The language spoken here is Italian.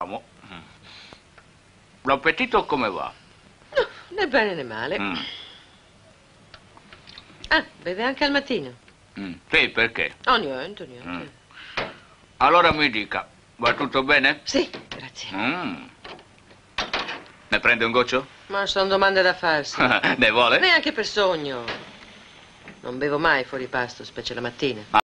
Amo. L'appetito come va? No, né bene né male. Ah, beve anche al mattino? Sì, perché? Oh, niente, niente. Allora mi dica, va tutto bene? Sì, grazie. Ne prende un goccio? Ma sono domande da farsi. Ne vuole? Neanche per sogno. Non bevo mai fuori pasto, specie la mattina.